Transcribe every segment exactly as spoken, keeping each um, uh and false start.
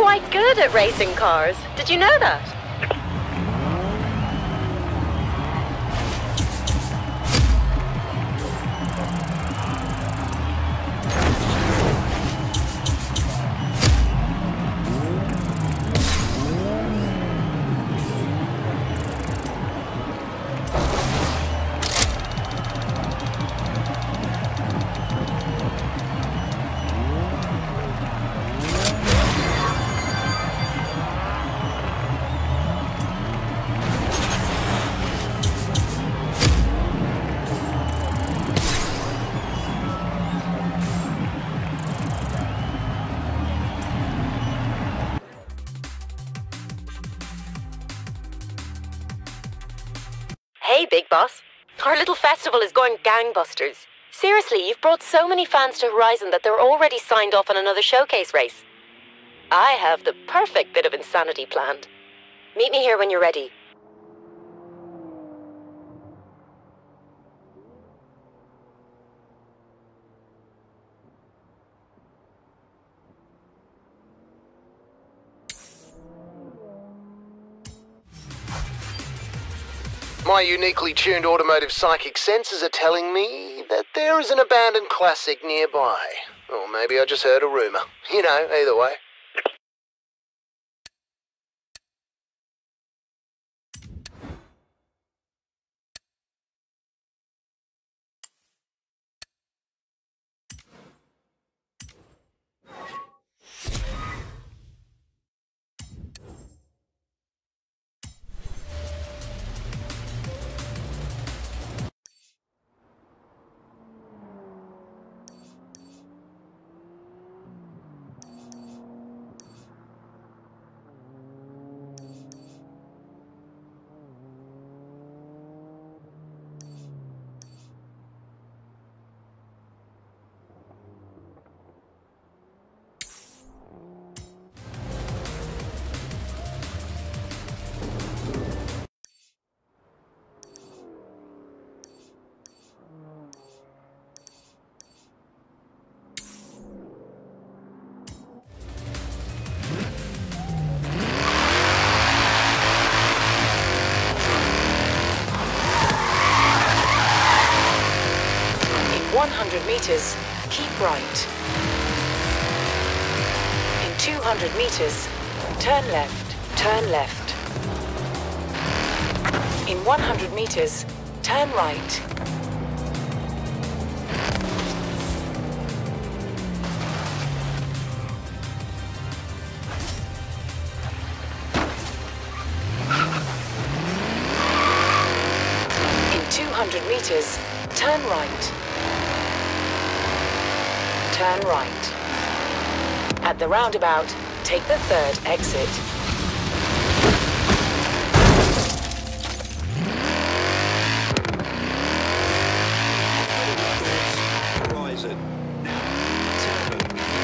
quite good at racing cars. Did you know that? Hey, Big Boss. Our little festival is going gangbusters. Seriously, you've brought so many fans to Horizon that they're already signed off on another showcase race. I have the perfect bit of insanity planned. Meet me here when you're ready. My uniquely tuned automotive psychic senses are telling me that there is an abandoned classic nearby. Or maybe I just heard a rumour. You know, either way. one hundred meters, keep right. In two hundred meters, turn left, turn left. In one hundred meters, turn right. In two hundred meters, turn right. Turn right. At the roundabout, take the third exit. Horizon. Tell me.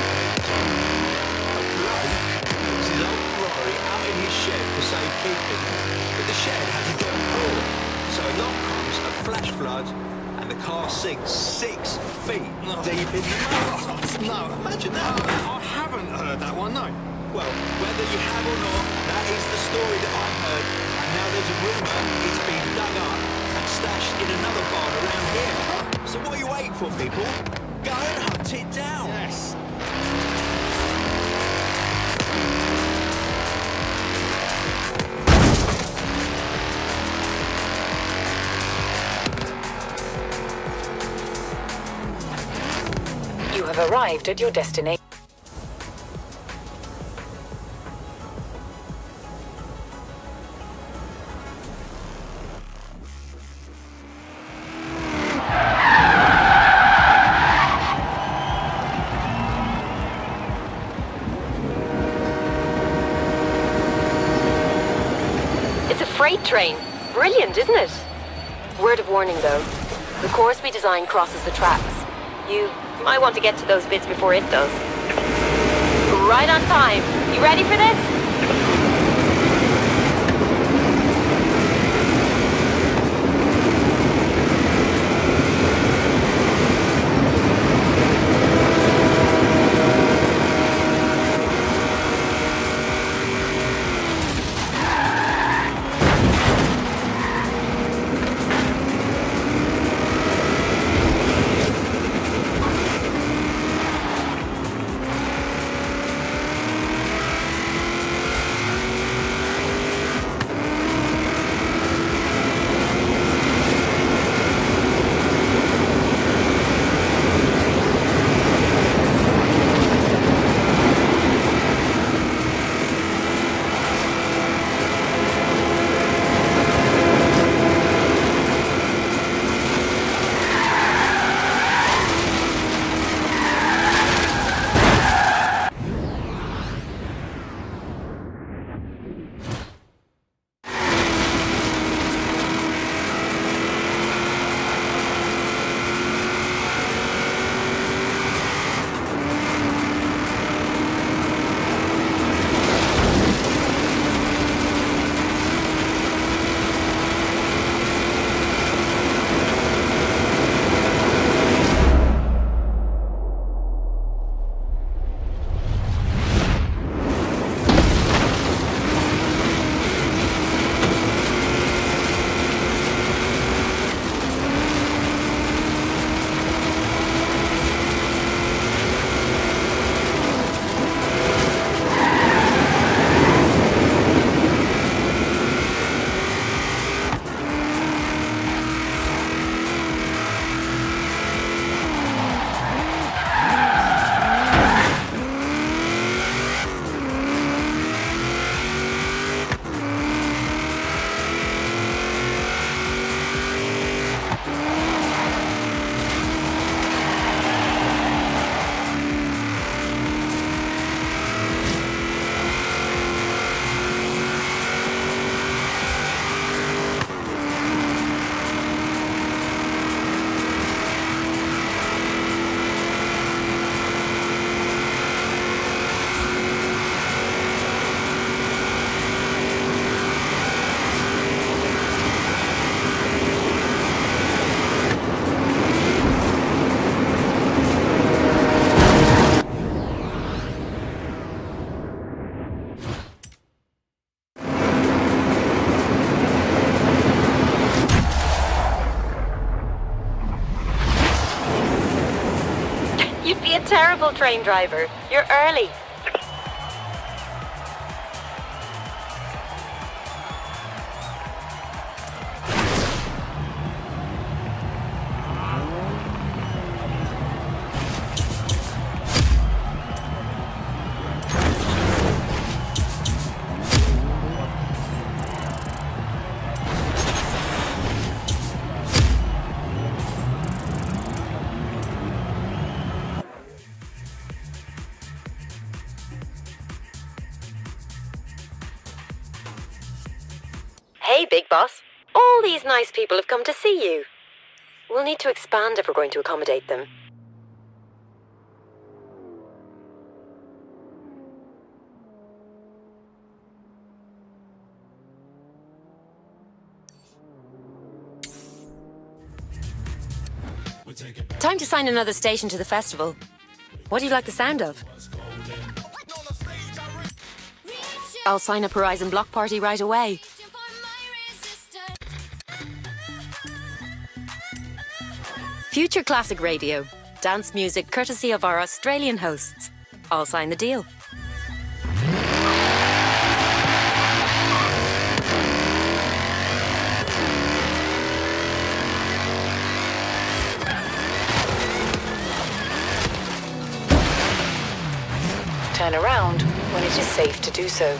A bloke puts his old Ferrari out in his shed for safekeeping, but the shed has a dirt floor, so along comes a flash flood and the car sinks six feet No. deep in the mud. No, Imagine that. I haven't heard that one, no. Well, whether you have or not, that is the story that I've heard, and now there's a rumour it's been dug up and stashed in another barn around here. So what are you waiting for, people? Go and hunt it down. Yes. You have arrived at your destination. It's a freight train. Brilliant, isn't it? Word of warning, though. The course we designed crosses the tracks. You might want to get to those bits before it does. Right on time. You ready for this? terrible train driver. You're early. Hey, Big Boss. All these nice people have come to see you. We'll need to expand if we're going to accommodate them. Time to sign another station to the festival. What do you like the sound of? I'll sign up Horizon Block Party right away. Future Classic Radio. Dance music courtesy of our Australian hosts. I'll sign the deal. Turn around when it is safe to do so.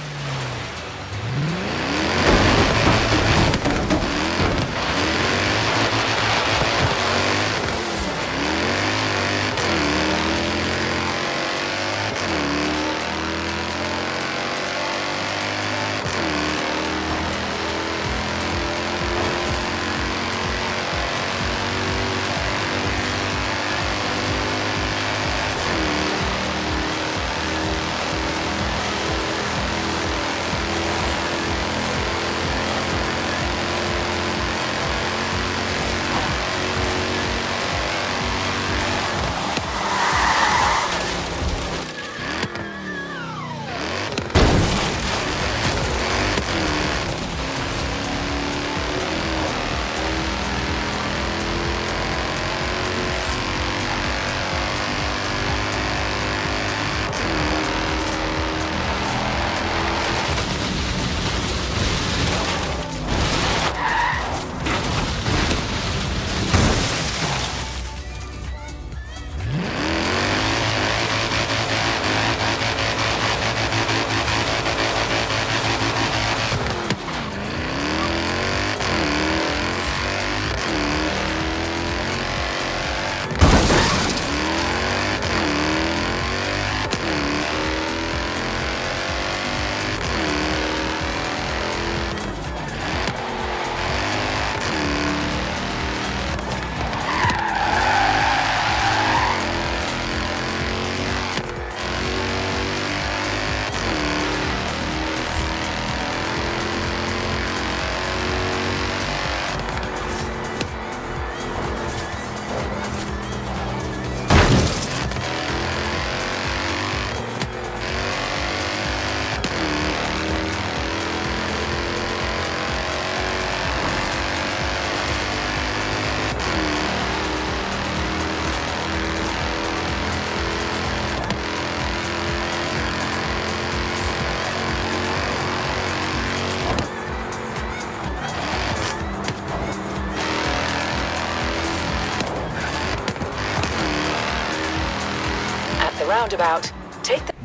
Roundabout. Take the...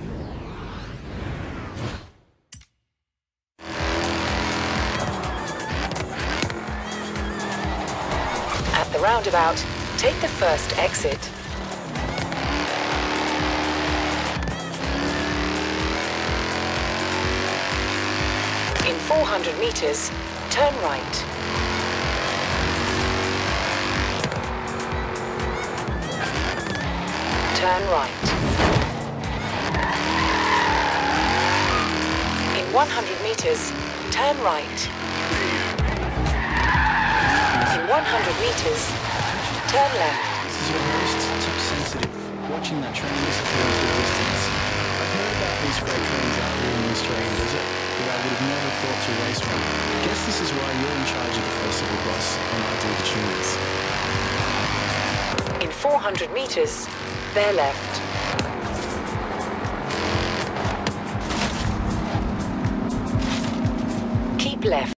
At the roundabout, take the first exit. In four hundred meters, turn right. Turn right. one hundred meters, turn right. In one hundred meters, turn left. This is your host, touch sensitive, watching that train disappear into the distance. I've heard about these freight trains out here in the Australian desert, but I would have never thought to race one. Guess this is why you're in charge of the festival, boss, and I do the tunes. In four hundred meters, bear left. Keep left.